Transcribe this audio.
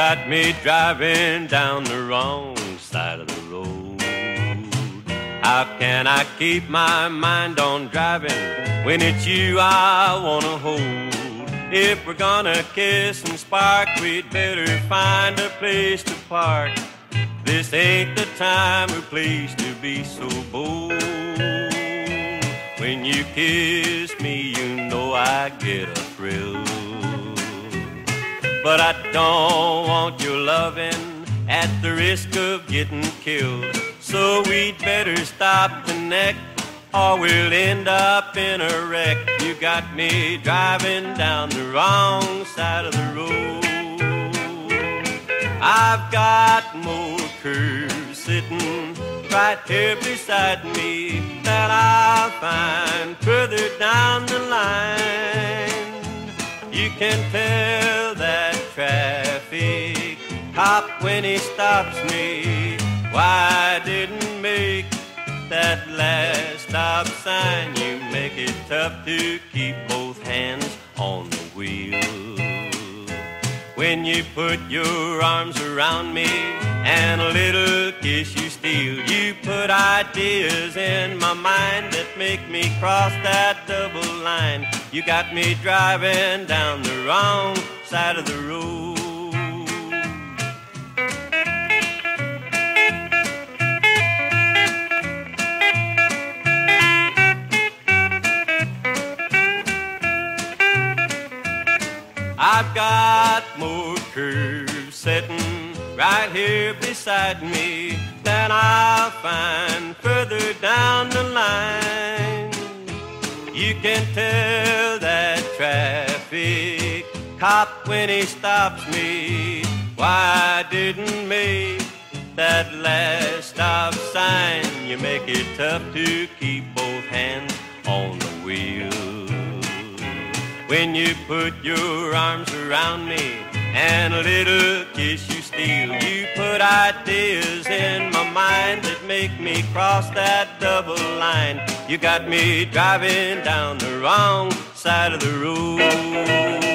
got me driving down the wrong side of the road. How can I keep my mind on driving when it's you I wanna hold? If we're gonna kiss and spark, we'd better find a place to park. This ain't the time or place to be so bold. When you kiss me, you know I get a thrill. But I don't want your loving at the risk of getting killed. So we'd better stop the neck, or we'll end up in a wreck. You got me driving down the wrong side of the road. I've got more curves sitting right here beside me that I'll find further down the line. You can tell that traffic cop when he stops me why I didn't make that last stop sign. You make it tough to keep both hands on the wheel. When you put your arms around me and a little kiss you steal, you put ideas in my mind that make me cross that double line. You got me driving down the wrong side of the road. I've got more curves sitting right here beside me than I'll find further down the line. You can tell that traffic cop when he stops me why I didn't make that last stop sign. You make it tough to keep both hands on the wheel. When you put your arms around me and a little kiss you steal, you put ideas in my mind that make me cross that double line. You got me driving down the wrong side of the road.